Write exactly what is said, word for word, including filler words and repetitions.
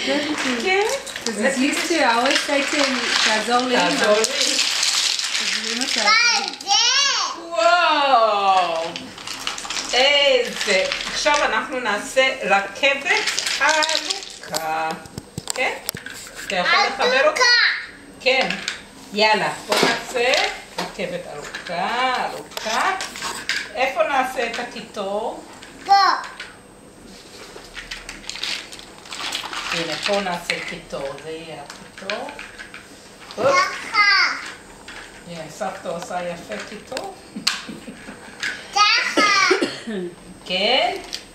כן. זה used to, I always say to him, תעזור לי. תעזור לי. וואו. איזה. עכשיו אנחנו נעשה רכבת ארוכה. כן? אתה יכול לחבר אותה? כן. יאללה, בוא נעשה רכבת ארוכה, ארוכה. איפה נעשה את הקיטור? פה. הנה, פה נעשה קיטור, זה יהיה הקיטור. ככה. הנה, סבתא עושה יפה קיטור. ככה. כן?